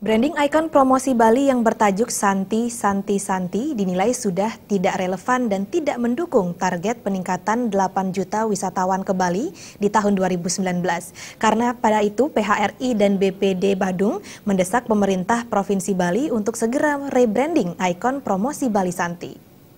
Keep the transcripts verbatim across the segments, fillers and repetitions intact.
Branding ikon promosi Bali yang bertajuk Santi Santi Santi dinilai sudah tidak relevan dan tidak mendukung target peningkatan delapan juta wisatawan ke Bali di tahun dua ribu sembilan belas. Karena pada itu P H R I dan B P D Badung mendesak pemerintah Provinsi Bali untuk segera rebranding ikon promosi Bali Santi.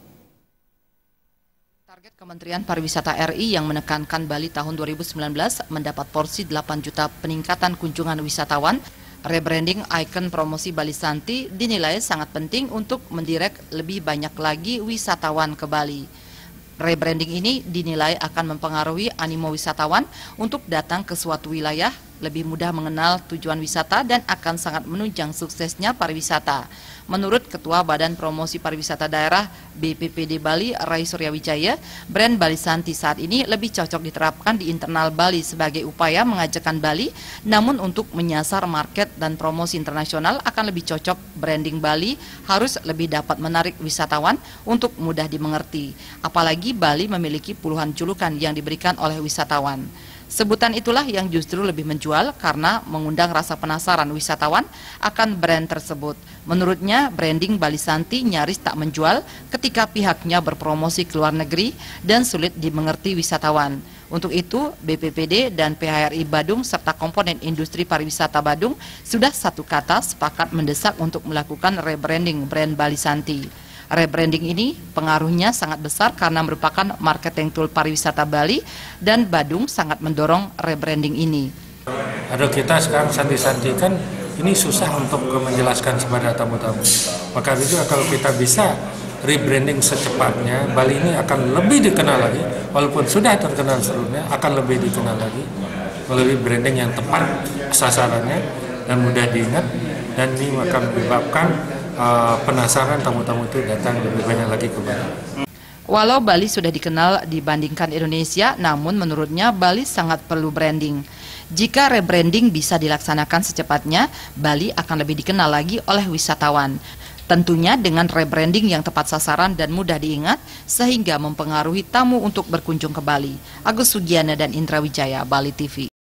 Target Kementerian Pariwisata R I yang menekankan Bali tahun dua ribu sembilan belas mendapat porsi delapan juta peningkatan kunjungan wisatawan. Rebranding ikon promosi Bali Santi dinilai sangat penting untuk mendirect lebih banyak lagi wisatawan ke Bali. Rebranding ini dinilai akan mempengaruhi animo wisatawan untuk datang ke suatu wilayah, lebih mudah mengenal tujuan wisata dan akan sangat menunjang suksesnya pariwisata. Menurut Ketua Badan Promosi Pariwisata Daerah B P P D Bali, Rai Suryawijaya, brand Bali Santi saat ini lebih cocok diterapkan di internal Bali sebagai upaya mengajakkan Bali, namun untuk menyasar market dan promosi internasional akan lebih cocok branding Bali harus lebih dapat menarik wisatawan untuk mudah dimengerti. Apalagi Bali memiliki puluhan julukan yang diberikan oleh wisatawan. Sebutan itulah yang justru lebih menjual karena mengundang rasa penasaran wisatawan akan brand tersebut. Menurutnya, branding Bali Santi nyaris tak menjual ketika pihaknya berpromosi ke luar negeri dan sulit dimengerti wisatawan. Untuk itu, B P P D dan P H R I Badung serta komponen industri pariwisata Badung sudah satu kata sepakat mendesak untuk melakukan rebranding brand Bali Santi. Rebranding ini pengaruhnya sangat besar karena merupakan marketing tool pariwisata Bali dan Badung sangat mendorong rebranding ini. Ada kita sekarang santi-santi kan ini susah untuk menjelaskan kepada tamu-tamu. Maka itu kalau kita bisa rebranding secepatnya, Bali ini akan lebih dikenal lagi, walaupun sudah terkenal seluruhnya, akan lebih dikenal lagi melalui branding yang tepat sasarannya dan mudah diingat, dan ini akan menyebabkan Uh, penasaran tamu-tamu itu datang lebih banyak lagi ke Bali. Walau Bali sudah dikenal dibandingkan Indonesia, namun menurutnya Bali sangat perlu branding. Jika rebranding bisa dilaksanakan secepatnya, Bali akan lebih dikenal lagi oleh wisatawan. Tentunya dengan rebranding yang tepat sasaran dan mudah diingat, sehingga mempengaruhi tamu untuk berkunjung ke Bali. Agus Sugiana dan Indra Wijaya, Bali T V.